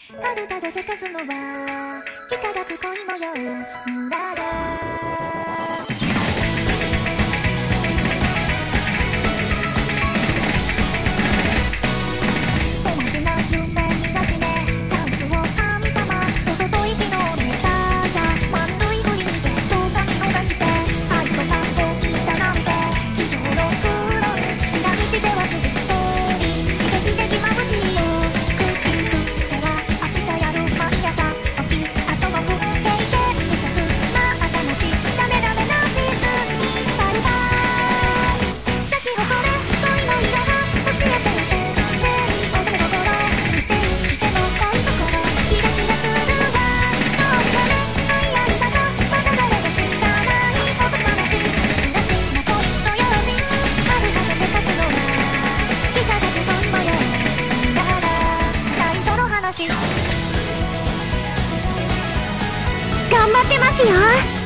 春風せかすのは幾何学恋模様だら同じな夢見がちねチャンスを神様とと息のネタが満塁振り見て狼を出して愛と感動聞いたなんて机上の黒いチラ見して忘れそうに刺激的眩しいよ口癖は明日やる毎朝起き後の風景で無策な頭しダメダメなシーズンにバイバイ咲き誇れ恋の色が教えてよ先生乙女心否定しても恋心キラキラするわそうよね愛ありだぞまだ誰も知らない男話キラキな恋のように春風せかすのは幾何学恋模様だら最初の話頑張ってますよ